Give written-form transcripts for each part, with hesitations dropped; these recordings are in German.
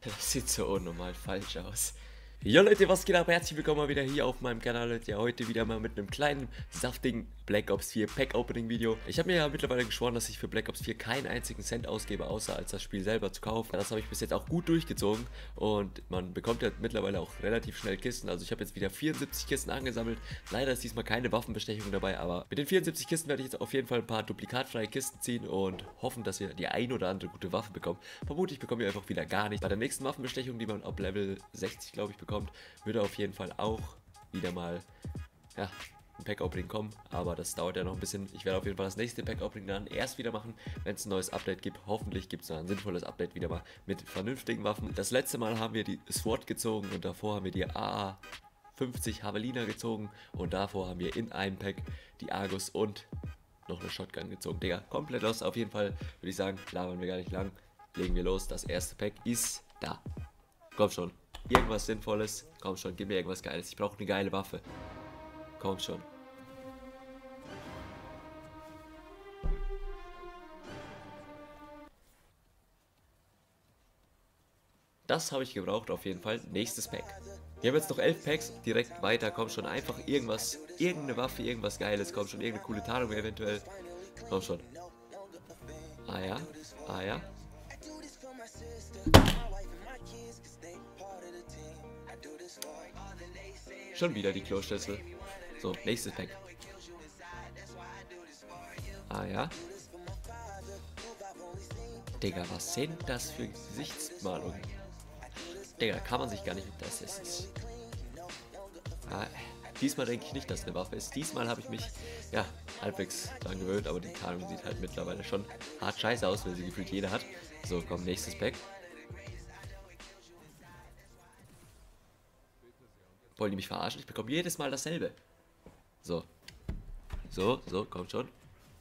Das sieht so unnormal falsch aus. Jo Leute, was geht ab? Herzlich willkommen mal wieder hier auf meinem Kanal, Leute. Ja, heute wieder mal mit einem kleinen, saftigen Black Ops 4 Pack Opening Video. Ich habe mir ja mittlerweile geschworen, dass ich für Black Ops 4 keinen einzigen Cent ausgebe, außer als das Spiel selber zu kaufen. Das habe ich bis jetzt auch gut durchgezogen und man bekommt ja mittlerweile auch relativ schnell Kisten. Also ich habe jetzt wieder 74 Kisten angesammelt. Leider ist diesmal keine Waffenbestechung dabei, aber mit den 74 Kisten werde ich jetzt auf jeden Fall ein paar duplikatfreie Kisten ziehen und hoffen, dass wir die ein oder andere gute Waffe bekommen. Vermutlich bekommen wir einfach wieder gar nicht. Bei der nächsten Waffenbestechung, die man ab Level 60, glaube ich, bekommt, würde auf jeden Fall auch wieder mal, ja, ein Pack-Opening kommen, aber das dauert ja noch ein bisschen. Ich werde auf jeden Fall das nächste Pack-Opening dann erst wieder machen, wenn es ein neues Update gibt. Hoffentlich gibt es ein sinnvolles Update wieder mal mit vernünftigen Waffen. Das letzte Mal haben wir die SWAT gezogen und davor haben wir die AA50 Javelina gezogen und davor haben wir in einem Pack die Argus und noch eine Shotgun gezogen. Digga, komplett los. Auf jeden Fall würde ich sagen, labern wir gar nicht lang. Legen wir los. Das erste Pack ist da. Komm schon. Irgendwas Sinnvolles. Komm schon, gib mir irgendwas Geiles. Ich brauche eine geile Waffe. Komm schon. Das habe ich gebraucht auf jeden Fall. Nächstes Pack. Wir haben jetzt noch 11 Packs. Direkt weiter. Komm schon, einfach irgendwas. Irgendeine Waffe, irgendwas Geiles. Komm schon, irgendeine coole Tarnung eventuell. Komm schon. Ah ja. Ah ja. Schon wieder die Kloschüssel. So, nächstes Pack. Ah ja. Digga, was sind das für Gesichtsmalungen? Digga, kann man sich gar nicht mit das ist. Diesmal denke ich nicht, dass es eine Waffe ist. Diesmal habe ich mich, ja, halbwegs dran gewöhnt, aber die Tarnung sieht halt mittlerweile schon hart scheiße aus, weil sie gefühlt jeder hat. So, komm, nächstes Pack. Wollen die mich verarschen? Ich bekomme jedes Mal dasselbe. So. So, kommt schon.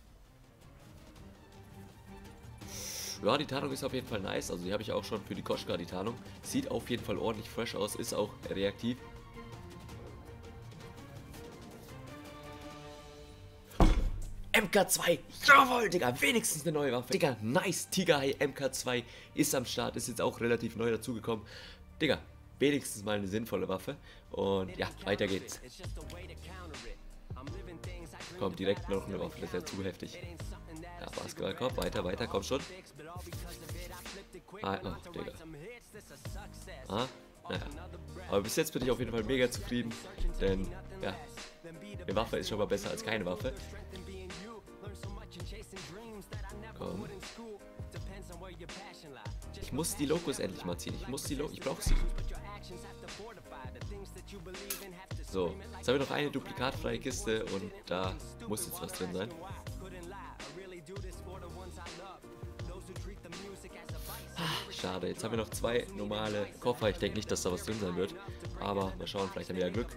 Ja, die Tarnung ist auf jeden Fall nice. Also die habe ich auch schon für die Koschka, die Tarnung. Sieht auf jeden Fall ordentlich fresh aus, ist auch reaktiv. MK2, jawohl, Digga, wenigstens eine neue Waffe. Digga, nice, Tiger High MK2 ist am Start, ist jetzt auch relativ neu dazugekommen. Digga, wenigstens mal eine sinnvolle Waffe. Und ja, weiter geht's. Kommt direkt noch eine Waffe, das ist ja zu heftig. Ja, Basketballkorb, weiter, komm schon. Oh, Digga. Naja. Aber bis jetzt bin ich auf jeden Fall mega zufrieden, denn, ja, eine Waffe ist schon mal besser als keine Waffe. Komm. Ich muss die Locos endlich mal ziehen. Ich brauche sie. So, jetzt haben wir noch eine duplikatfreie Kiste und da muss jetzt was drin sein. Schade, jetzt haben wir noch zwei normale Koffer. Ich denke nicht, dass da was drin sein wird. Aber mal schauen, vielleicht haben wir ja Glück.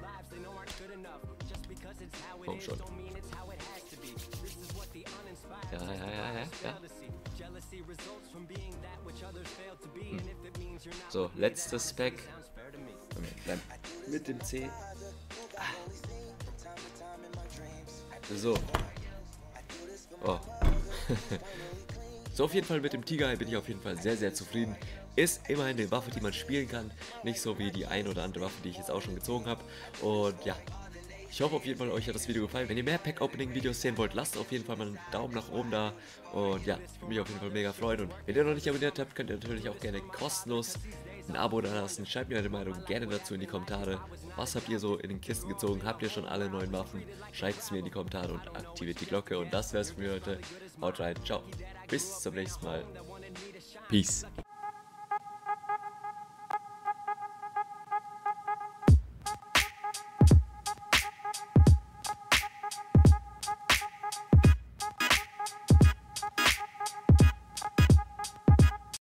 Komm schon. Ja. So, letztes Pack. Mit dem C. So. Oh. So, auf jeden Fall mit dem Tiger bin ich auf jeden Fall sehr, sehr zufrieden. Ist immerhin eine Waffe, die man spielen kann. Nicht so wie die ein oder andere Waffe, die ich jetzt auch schon gezogen habe. Und ja, ich hoffe auf jeden Fall, euch hat das Video gefallen. Wenn ihr mehr Pack-Opening-Videos sehen wollt, lasst auf jeden Fall mal einen Daumen nach oben da. Und ja, ich würde mich auf jeden Fall mega freuen. Und wenn ihr noch nicht abonniert habt, könnt ihr natürlich auch gerne kostenlos ein Abo da lassen. Schreibt mir eure Meinung gerne dazu in die Kommentare. Was habt ihr so in den Kisten gezogen? Habt ihr schon alle neuen Waffen? Schreibt es mir in die Kommentare und aktiviert die Glocke. Und das wär's für mich heute. Haut rein, ciao. Bis zum nächsten Mal. Peace.